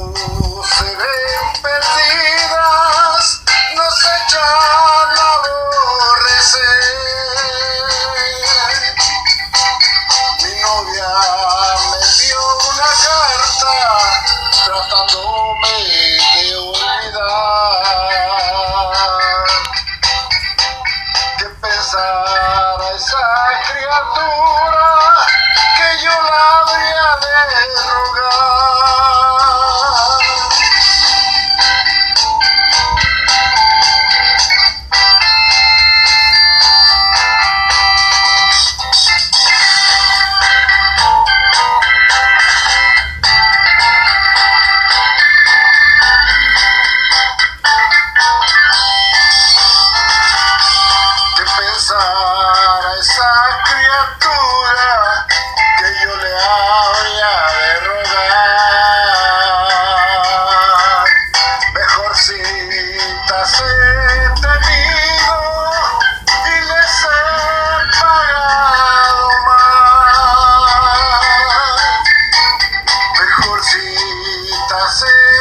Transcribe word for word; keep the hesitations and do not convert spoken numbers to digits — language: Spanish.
se ven perdidas, nos echan a aborrecer. Mi novia me envió una carta tratándome de olvidar. ¿Qué pensará esa criatura que yo la habría de rogar? ¿Qué pensará esa criatura que yo le habría de rogar? Mejor citas he tenido y les he pagado más. Mejor citas he